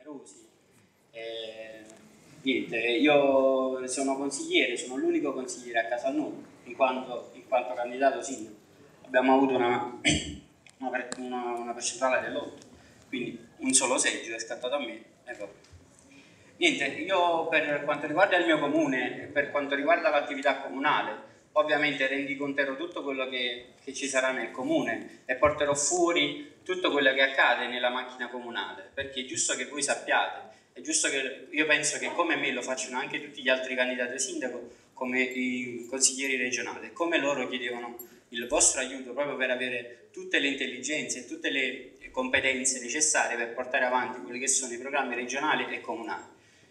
numerosi. Niente, io sono consigliere, sono l'unico consigliere a Casalnuovo in quanto candidato sindaco. Abbiamo avuto una percentuale dell'8, quindi un solo seggio è scattato a me. Niente, io per quanto riguarda il mio comune, per quanto riguarda l'attività comunale, ovviamente rendiconterò tutto quello che ci sarà nel comune e porterò fuori tutto quello che accade nella macchina comunale, perché è giusto che voi sappiate, è giusto che io penso che come me lo facciano anche tutti gli altri candidati a sindaco, come i consiglieri regionali, come loro chiedevano il vostro aiuto proprio per avere tutte le intelligenze e tutte le competenze necessarie per portare avanti quelli che sono i programmi regionali e comunali.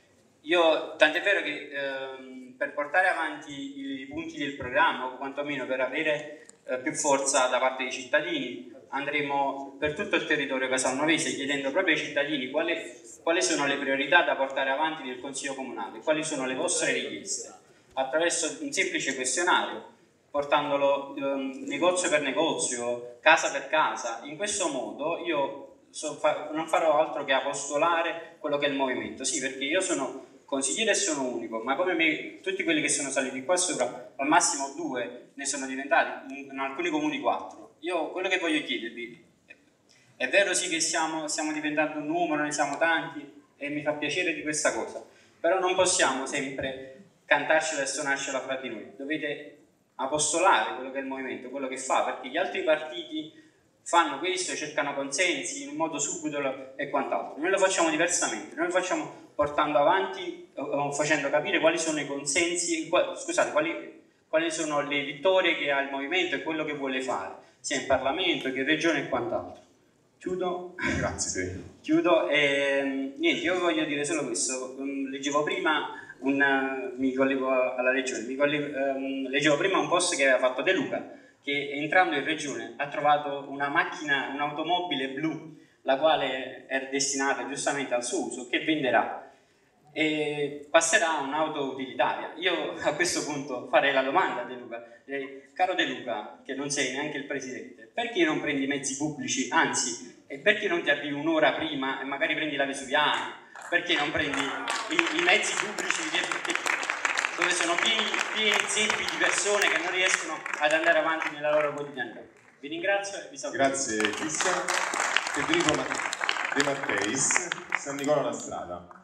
Tant'è vero che per portare avanti i punti del programma, o quantomeno per avere più forza da parte dei cittadini, andremo per tutto il territorio casalnovese chiedendo proprio ai cittadini quali sono le priorità da portare avanti nel Consiglio Comunale, quali sono le vostre richieste, attraverso un semplice questionario, portandolo negozio per negozio, casa per casa. In questo modo io non farò altro che apostolare quello che è il movimento, sì, perché io sono consigliere e sono unico, ma come me tutti quelli che sono saliti qua sopra, al massimo 2 ne sono diventati, in alcuni comuni 4. Io quello che voglio chiedervi, è vero sì che stiamo diventando un numero, ne siamo tanti e mi fa piacere di questa cosa, però non possiamo sempre cantarcela e suonarcela fra di noi, dovete apostolare quello che è il movimento, quello che fa, perché gli altri partiti fanno questo, cercano consensi in un modo subdolo e quant'altro. Noi lo facciamo diversamente, noi lo facciamo portando avanti, facendo capire quali sono i consensi, scusate, quali sono le vittorie che ha il movimento e quello che vuole fare, sia in Parlamento che in Regione e quant'altro. Chiudo. Grazie. Chiudo e niente, io voglio dire solo questo. Leggevo prima, mi collego alla Regione, leggevo prima un post che aveva fatto De Luca, che entrando in Regione ha trovato una macchina, un'automobile blu, la quale è destinata giustamente al suo uso, che venderà e passerà a un'auto utilitaria. Io a questo punto farei la domanda a De Luca, caro De Luca, che non sei neanche il presidente, perché non prendi mezzi pubblici, anzi, e perché non ti avvii un'ora prima e magari prendi la Vesuviana? Perché non prendi i mezzi pubblici dove sono pieni zeppi di persone che non riescono ad andare avanti nella loro quotidianità? Vi ringrazio e vi saluto. Grazie Cristian. Federico De Matteis, San Nicola la Strada.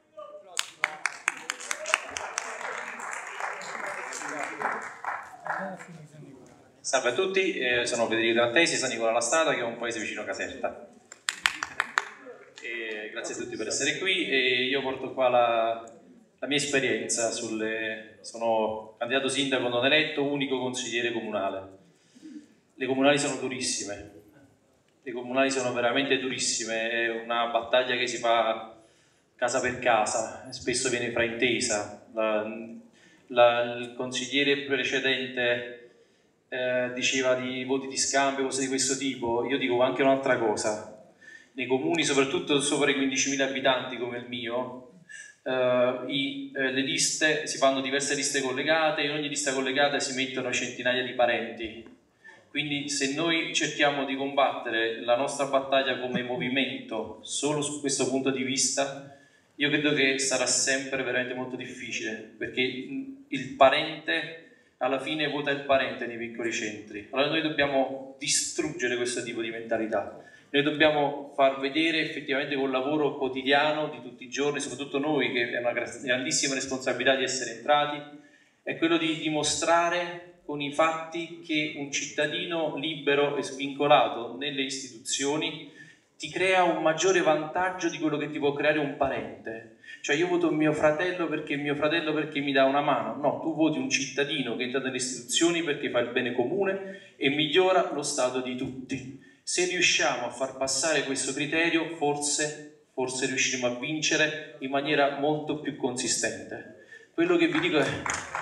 Salve a tutti, sono Federico De Matteis, San Nicola la Strada, che è un paese vicino a Caserta. Grazie a tutti per essere qui e io porto qua la mia esperienza sono candidato sindaco non eletto, unico consigliere comunale. Le comunali sono durissime, le comunali sono veramente durissime, è una battaglia che si fa casa per casa, spesso viene fraintesa. Il consigliere precedente diceva di voti di scambio, cose di questo tipo. Io dico anche un'altra cosa: nei comuni, soprattutto sopra i 15.000 abitanti come il mio, le liste, si fanno diverse liste collegate, in ogni lista collegata si mettono centinaia di parenti. Quindi se noi cerchiamo di combattere la nostra battaglia come movimento solo su questo punto di vista, io credo che sarà sempre veramente molto difficile, perché il parente alla fine vota il parente nei piccoli centri. Allora noi dobbiamo distruggere questo tipo di mentalità. Noi dobbiamo far vedere effettivamente col lavoro quotidiano di tutti i giorni, soprattutto noi che è una grandissima responsabilità di essere entrati, è quello di dimostrare con i fatti che un cittadino libero e svincolato nelle istituzioni ti crea un maggiore vantaggio di quello che ti può creare un parente. Cioè io voto mio fratello perché mi dà una mano. No, tu voti un cittadino che entra nelle istituzioni perché fa il bene comune e migliora lo stato di tutti. Se riusciamo a far passare questo criterio, forse riusciremo a vincere in maniera molto più consistente. Quello che vi dico è...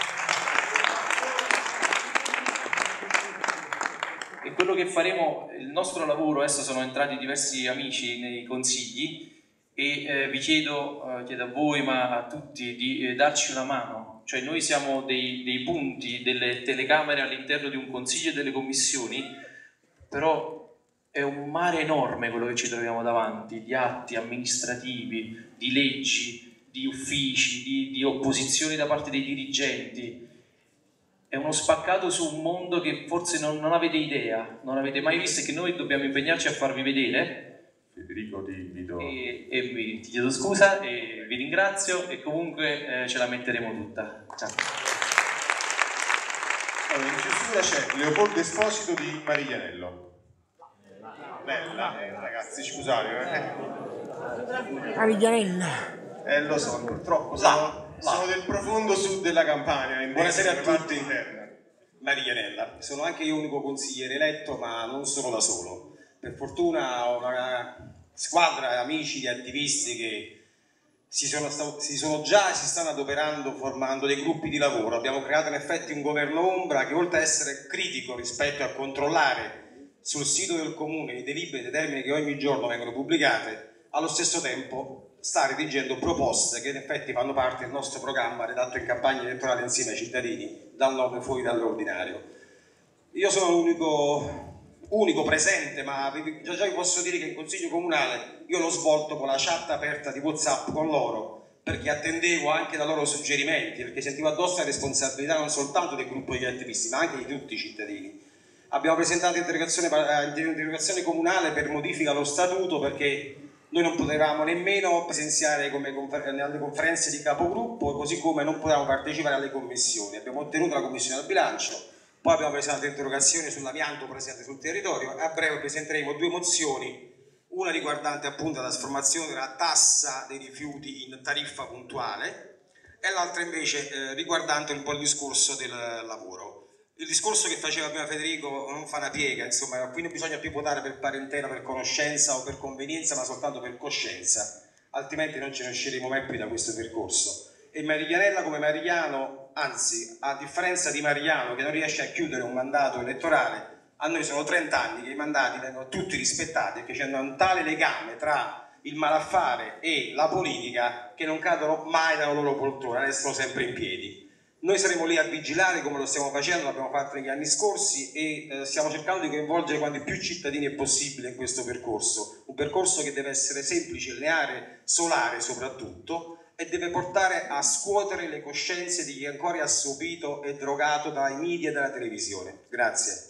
E quello che faremo, il nostro lavoro, adesso sono entrati diversi amici nei consigli e vi chiedo a voi ma a tutti di darci una mano. Cioè noi siamo dei punti, delle telecamere all'interno di un consiglio e delle commissioni, però è un mare enorme quello che ci troviamo davanti, di atti amministrativi, di leggi, di uffici, di opposizioni da parte dei dirigenti. È uno spaccato su un mondo che forse non avete idea, non avete mai visto e che noi dobbiamo impegnarci a farvi vedere. Federico, ti invito. Ti chiedo scusa e vi ringrazio e comunque ce la metteremo tutta. Ciao. Allora, in chiusura c'è Leopoldo Esposito di Mariglianello. Bella, ragazzi, scusate. Mariglianella. Lo so, purtroppo sono del profondo sud della Campania. Buonasera a tutti. Mariglianella. Sono anche io unico consigliere eletto, ma non sono da solo. Per fortuna ho una squadra di amici, di attivisti che si stanno adoperando formando dei gruppi di lavoro. Abbiamo creato in effetti un governo ombra che, oltre a essere critico rispetto a controllare sul sito del comune i deliberi e i termini che ogni giorno vengono pubblicate, allo stesso tempo sta redigendo proposte che in effetti fanno parte del nostro programma redatto in campagna elettorale insieme ai cittadini, dal nome fuori dall'ordinario. Io sono l'unico presente, ma già vi posso dire che in consiglio comunale io l'ho svolto con la chat aperta di WhatsApp con loro, perché attendevo anche da loro suggerimenti, perché sentivo addosso la responsabilità non soltanto del gruppo degli attivisti, ma anche di tutti i cittadini. Abbiamo presentato interrogazione comunale per modifica allo statuto, perché noi non potevamo nemmeno presenziare alle conferenze di capogruppo, così come non potevamo partecipare alle commissioni. Abbiamo ottenuto la commissione del bilancio, poi abbiamo presentato interrogazioni sull'amianto presente sul territorio e a breve presenteremo 2 mozioni, una riguardante appunto la trasformazione della tassa dei rifiuti in tariffa puntuale e l'altra invece riguardante un po' il discorso del lavoro. Il discorso che faceva prima Federico non fa una piega, insomma, qui non bisogna più votare per parentela, per conoscenza o per convenienza, ma soltanto per coscienza, altrimenti non ce ne usciremo mai più da questo percorso. E Mariglianella come Marigliano, anzi, a differenza di Marigliano che non riesce a chiudere un mandato elettorale, a noi sono 30 anni che i mandati vengono tutti rispettati e che c'è un tale legame tra il malaffare e la politica che non cadono mai dalla loro poltrona, restano sempre in piedi. Noi saremo lì a vigilare come lo stiamo facendo, l'abbiamo fatto negli anni scorsi e stiamo cercando di coinvolgere quanti più cittadini è possibile in questo percorso, un percorso che deve essere semplice, lineare, solare soprattutto, e deve portare a scuotere le coscienze di chi ancora è assopito e drogato dai media e dalla televisione. Grazie.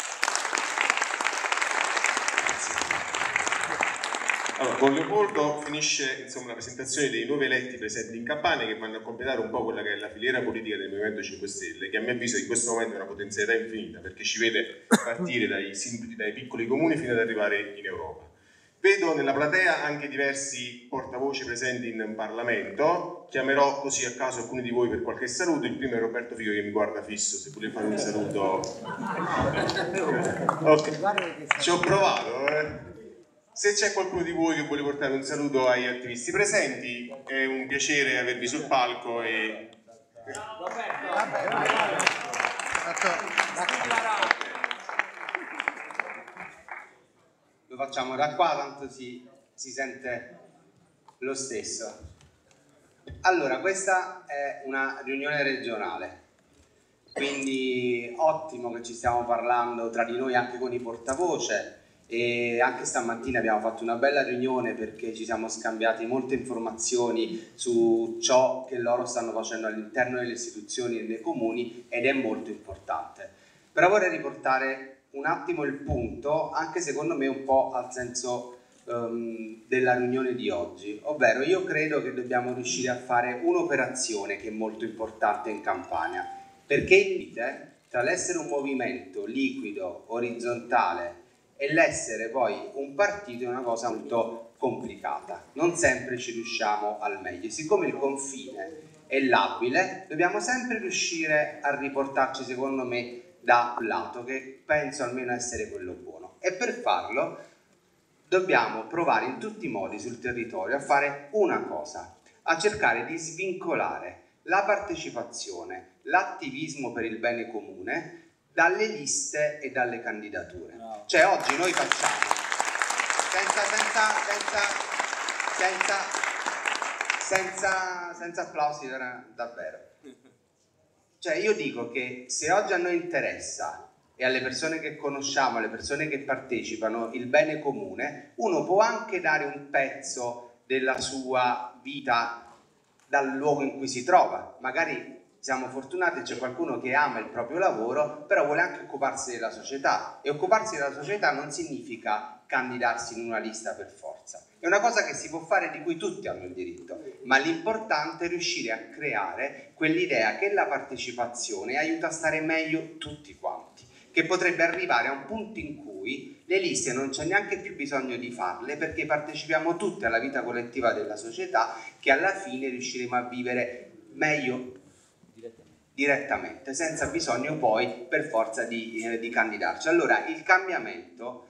Allora, con Leopoldo finisce la presentazione dei nuovi eletti presenti in Campania, che vanno a completare un po' quella che è la filiera politica del Movimento 5 Stelle, che a mio avviso in questo momento è una potenzialità infinita, perché ci vede partire dai piccoli comuni fino ad arrivare in Europa. Vedo nella platea anche diversi portavoci presenti in Parlamento, chiamerò così a caso alcuni di voi per qualche saluto. Il primo è Roberto Fico che mi guarda fisso, se vuole fare un saluto. Ok, ci ho provato. Se c'è qualcuno di voi che vuole portare un saluto agli attivisti presenti, è un piacere avervi sul palco e... Lo facciamo da qua, tanto si sente lo stesso. Allora, questa è una riunione regionale, quindi ottimo che ci stiamo parlando tra di noi anche con i portavoce. E anche stamattina abbiamo fatto una bella riunione perché ci siamo scambiati molte informazioni su ciò che loro stanno facendo all'interno delle istituzioni e dei comuni, ed è molto importante. Però vorrei riportare un attimo il punto, anche secondo me un po' al senso della riunione di oggi, ovvero io credo che dobbiamo riuscire a fare un'operazione che è molto importante in Campania, perché il limite tra l'essere un movimento liquido, orizzontale e l'essere poi un partito è una cosa molto complicata, non sempre ci riusciamo al meglio. Siccome il confine è labile, dobbiamo sempre riuscire a riportarci, secondo me, da un lato che penso almeno essere quello buono, e per farlo dobbiamo provare in tutti i modi sul territorio a fare una cosa, a cercare di svincolare la partecipazione, l'attivismo per il bene comune dalle liste e dalle candidature. Cioè oggi noi facciamo senza applausi, davvero. Cioè io dico che se oggi a noi interessa e alle persone che conosciamo, alle persone che partecipano, il bene comune, uno può anche dare un pezzo della sua vita dal luogo in cui si trova. Magari siamo fortunati, c'è qualcuno che ama il proprio lavoro, però vuole anche occuparsi della società, e occuparsi della società non significa candidarsi in una lista per forza. È una cosa che si può fare, di cui tutti hanno il diritto, ma l'importante è riuscire a creare quell'idea che la partecipazione aiuta a stare meglio tutti quanti, che potrebbe arrivare a un punto in cui le liste non c'è neanche più bisogno di farle, perché partecipiamo tutti alla vita collettiva della società, che alla fine riusciremo a vivere meglio direttamente, senza bisogno poi per forza di candidarci. Allora il cambiamento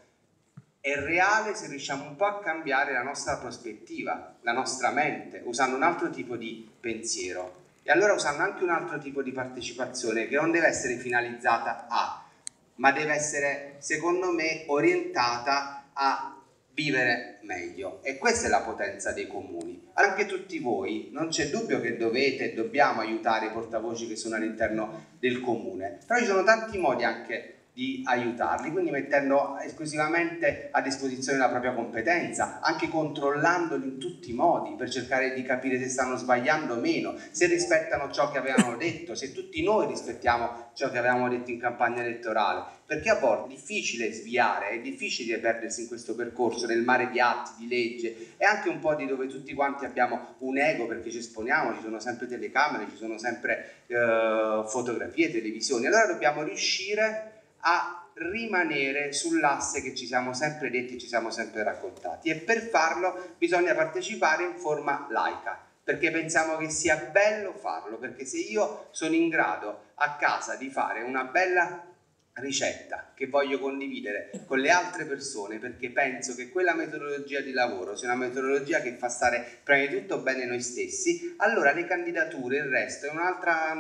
è reale se riusciamo un po' a cambiare la nostra prospettiva, la nostra mente, usando un altro tipo di pensiero, e allora usando anche un altro tipo di partecipazione, che non deve essere finalizzata a, ma deve essere, secondo me, orientata a vivere meglio. E questa è la potenza dei comuni. Anche tutti voi, non c'è dubbio che dovete e dobbiamo aiutare i portavoci che sono all'interno del comune, però ci sono tanti modi anche di aiutarli, quindi mettendo esclusivamente a disposizione la propria competenza, anche controllandoli in tutti i modi per cercare di capire se stanno sbagliando o meno, se rispettano ciò che avevano detto, se tutti noi rispettiamo ciò che avevamo detto in campagna elettorale, perché a volte è difficile sviare, è difficile perdersi in questo percorso, nel mare di atti, di legge, e anche un po' di dove tutti quanti abbiamo un ego perché ci esponiamo, ci sono sempre telecamere, ci sono sempre fotografie, televisioni. Allora dobbiamo riuscire a rimanere sull'asse che ci siamo sempre detti, ci siamo sempre raccontati, e per farlo bisogna partecipare in forma laica, perché pensiamo che sia bello farlo, perché se io sono in grado a casa di fare una bella ricetta che voglio condividere con le altre persone, perché penso che quella metodologia di lavoro sia una metodologia che fa stare prima di tutto bene noi stessi, allora le candidature, il resto è un'altra,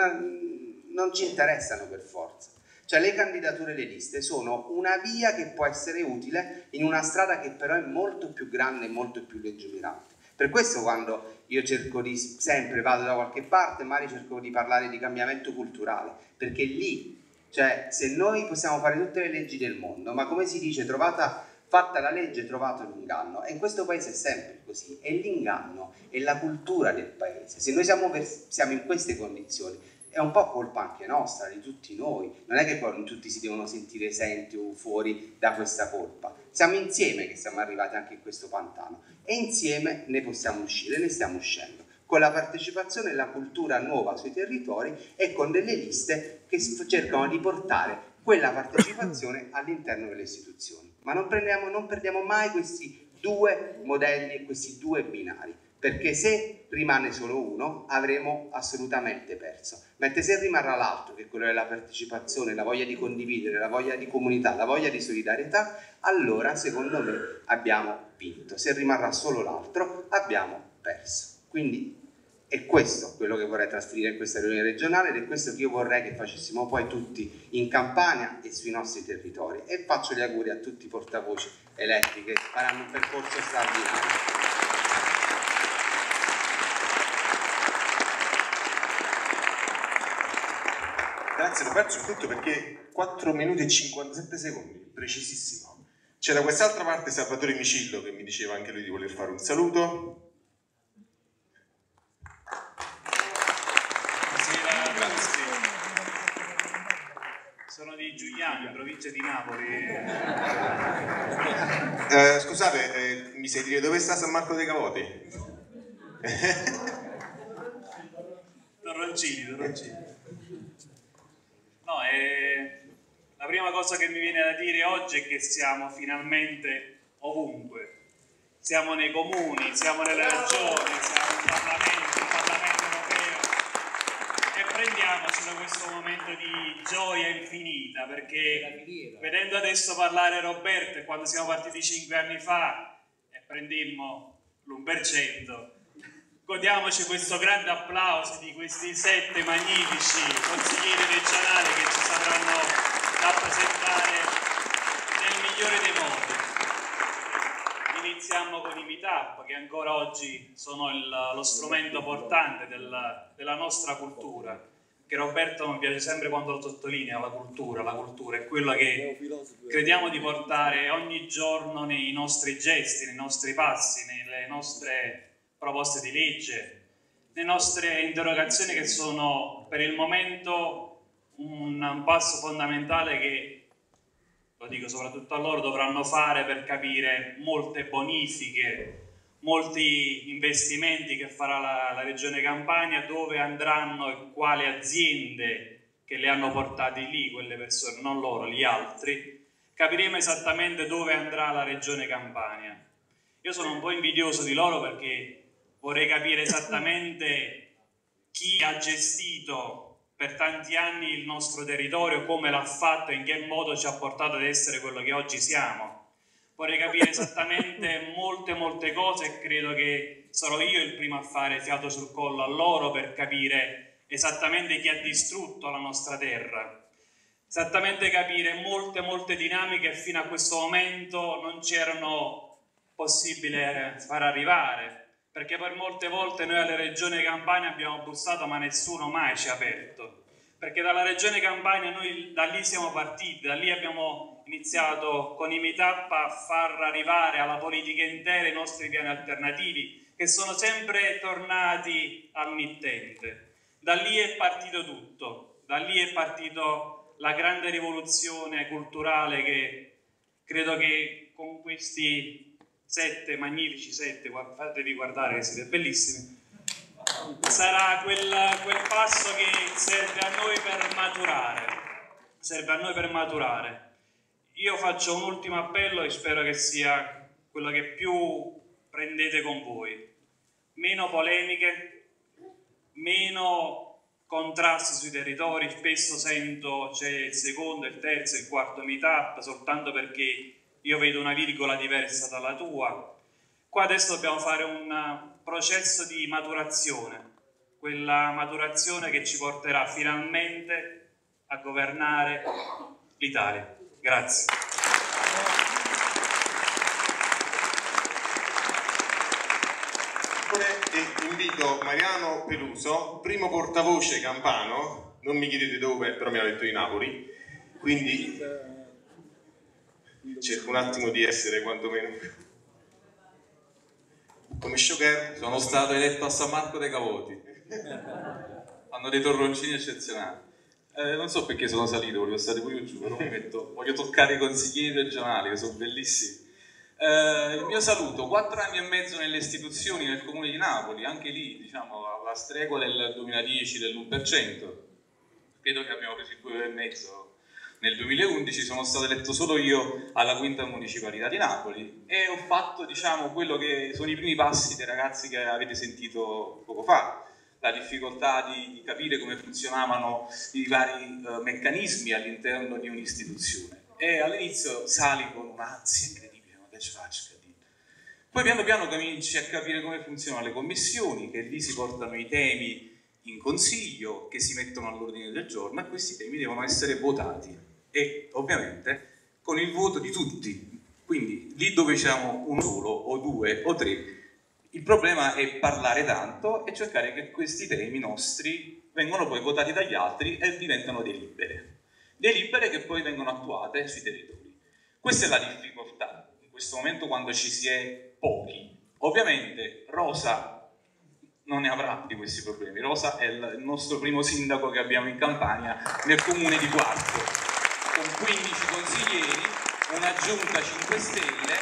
non ci interessano per forza. Cioè le candidature e le liste sono una via che può essere utile in una strada che però è molto più grande e molto più lungimirante. Per questo quando io cerco di, sempre vado da qualche parte, magari cerco di parlare di cambiamento culturale, perché lì, cioè se noi possiamo fare tutte le leggi del mondo, ma come si dice, fatta la legge, trovato l'inganno, e in questo paese è sempre così, è l'inganno, è la cultura del paese. Se noi siamo in queste condizioni, è un po' colpa anche nostra, di tutti noi, non è che poi tutti si devono sentire esenti o fuori da questa colpa, siamo insieme che siamo arrivati anche in questo pantano, e insieme ne possiamo uscire, ne stiamo uscendo, con la partecipazione e la cultura nuova sui territori, e con delle liste che cercano di portare quella partecipazione all'interno delle istituzioni. Ma non perdiamo mai questi due modelli e questi due binari, perché se rimane solo uno avremo assolutamente perso, mentre se rimarrà l'altro, che è quello della partecipazione, la voglia di condividere, la voglia di comunità, la voglia di solidarietà, allora secondo me abbiamo vinto. Se rimarrà solo l'altro abbiamo perso. Quindi è questo quello che vorrei trasferire in questa riunione regionale, ed è questo che io vorrei che facessimo poi tutti in Campania e sui nostri territori, e faccio gli auguri a tutti i portavoci eletti che faranno un percorso straordinario. Grazie, l'ho perso il tutto perché 4 minuti e 57 secondi, precisissimo. C'è da quest'altra parte Salvatore Micillo che mi diceva anche lui di voler fare un saluto. Buonasera a tutti. Sono di Giuliano, in provincia di Napoli. Scusate, mi sai dire dove sta San Marco dei Cavoti? Torroncini. No, la prima cosa che mi viene da dire oggi è che siamo finalmente ovunque. Siamo nei comuni, siamo nelle regioni, siamo in Parlamento europeo, e prendiamoci da questo momento di gioia infinita, perché vedendo adesso parlare Roberto, e quando siamo partiti 5 anni fa e prendemmo l'1%, godiamoci questo grande applauso di questi 7 magnifici consiglieri regionali che ci sapranno rappresentare nel migliore dei modi. Iniziamo con i meetup, che ancora oggi sono lo strumento portante della nostra cultura. che Roberto mi piace sempre quando lo sottolinea, la cultura è quello che crediamo di portare ogni giorno nei nostri gesti, nei nostri passi, nelle nostre proposte di legge, le nostre interrogazioni, che sono per il momento un passo fondamentale che, lo dico soprattutto a loro, dovranno fare per capire molte bonifiche, molti investimenti che farà la Regione Campania, dove andranno e quali aziende che le hanno portati lì, quelle persone, non loro, gli altri. Capiremo esattamente dove andrà la Regione Campania. Io sono un po' invidioso di loro perché vorrei capire esattamente chi ha gestito per tanti anni il nostro territorio, come l'ha fatto e in che modo ci ha portato ad essere quello che oggi siamo. Vorrei capire esattamente molte cose e credo che sarò io il primo a fare fiato sul collo a loro per capire esattamente chi ha distrutto la nostra terra, esattamente capire molte dinamiche che fino a questo momento non c'erano possibile far arrivare, perché per molte volte noi alla Regione Campania abbiamo bussato ma nessuno mai ci ha aperto, perché dalla Regione Campania noi da lì siamo partiti, da lì abbiamo iniziato con i meetup a far arrivare alla politica intera i nostri piani alternativi, che sono sempre tornati al mittente. Da lì è partito tutto, da lì è partito la grande rivoluzione culturale che credo che con questi magnifici sette, fatevi guardare che siete bellissimi, sarà quel passo che serve a noi per maturare. Io faccio un ultimo appello e spero che sia quello che più prendete con voi: meno polemiche, meno contrasti sui territori. Spesso sento c'è il secondo, il terzo, il quarto meetup soltanto perché io vedo una virgola diversa dalla tua. Qua adesso dobbiamo fare un processo di maturazione, quella maturazione che ci porterà finalmente a governare l'Italia. Grazie. E invito Mariano Peluso, primo portavoce campano, non mi chiedete dove, però mi ha detto di Napoli, quindi cerco un attimo di essere quantomeno come Showgirl. Sono stato eletto a San Marco dei Cavoti. Hanno dei torroncini eccezionali. Non so perché sono salito, voglio stare pure io giù, però voglio toccare i consiglieri regionali che sono bellissimi. Il mio saluto: 4 anni e mezzo nelle istituzioni nel comune di Napoli, anche lì diciamo alla stregua del 2010 dell'1%, credo che abbiamo preso il 2,5% nel 2011, sono stato eletto solo io alla quinta municipalità di Napoli e ho fatto diciamo quello che sono i primi passi dei ragazzi che avete sentito poco fa, la difficoltà di capire come funzionavano i vari meccanismi all'interno di un'istituzione, e all'inizio sali con un'ansia incredibile, ma che ci faccio? Poi piano piano cominci a capire come funzionano le commissioni, che lì si portano i temi in consiglio, che si mettono all'ordine del giorno, e questi temi devono essere votati, e ovviamente con il voto di tutti. Quindi lì dove siamo uno solo, o due, o tre, il problema è parlare tanto e cercare che questi temi nostri vengano poi votati dagli altri e diventano delibere che poi vengono attuate sui territori. Questa è la difficoltà in questo momento quando ci si è pochi. Ovviamente Rosa non ne avrà di questi problemi. Rosa è il nostro primo sindaco che abbiamo in Campania, nel comune di Quarto, con 15 consiglieri, una giunta 5 Stelle,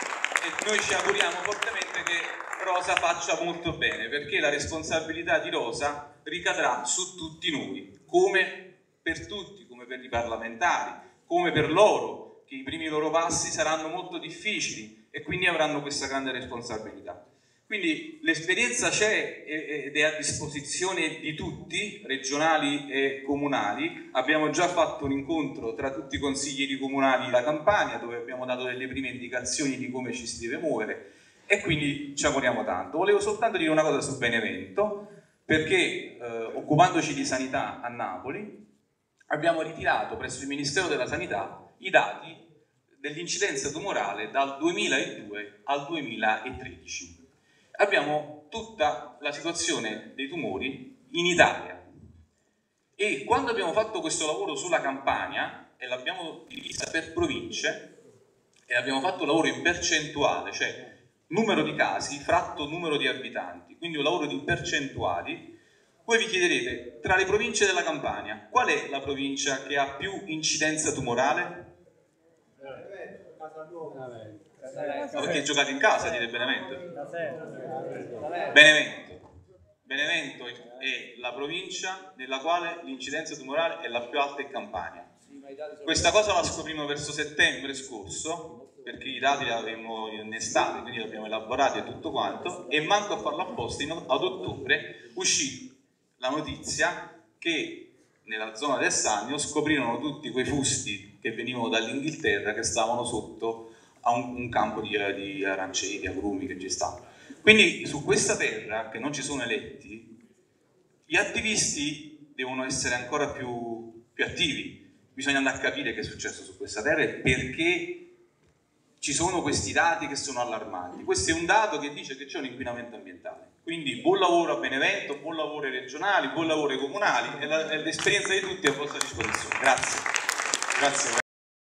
e noi ci auguriamo fortemente che Rosa faccia molto bene, perché la responsabilità di Rosa ricadrà su tutti noi, come per tutti, come per i parlamentari, come per loro, che i primi loro passi saranno molto difficili e quindi avranno questa grande responsabilità. Quindi l'esperienza c'è ed è a disposizione di tutti, regionali e comunali. Abbiamo già fatto un incontro tra tutti i consiglieri comunali della Campania, dove abbiamo dato delle prime indicazioni di come ci si deve muovere, e quindi ci auguriamo tanto. Volevo soltanto dire una cosa su Benevento, perché occupandoci di sanità a Napoli abbiamo ritirato presso il Ministero della Sanità i dati dell'incidenza tumorale dal 2002 al 2013. Abbiamo tutta la situazione dei tumori in Italia. E quando abbiamo fatto questo lavoro sulla Campania e l'abbiamo divisa per province e abbiamo fatto un lavoro in percentuale, cioè numero di casi fratto numero di abitanti, quindi un lavoro di percentuali, voi vi chiederete, tra le province della Campania, qual è la provincia che ha più incidenza tumorale? Perché giocate in casa, dite Benevento. Benevento è la provincia nella quale l'incidenza tumorale è la più alta in Campania. Questa cosa la scoprimo verso settembre scorso, perché i dati li avevamo in estate, quindi li abbiamo elaborati e tutto quanto, e manco a farlo apposta, ad ottobre uscì la notizia che nella zona del Sannio scoprirono tutti quei fusti che venivano dall'Inghilterra che stavano sotto a un campo di aranceti, agrumi che ci stavano. Quindi su questa terra, che non ci sono eletti, gli attivisti devono essere ancora più attivi. Bisogna andare a capire che è successo su questa terra e perché ci sono questi dati che sono allarmanti. Questo è un dato che dice che c'è un inquinamento ambientale. Quindi buon lavoro a Benevento, buon lavoro ai regionali, buon lavoro ai comunali e l'esperienza di tutti è a vostra disposizione. Grazie.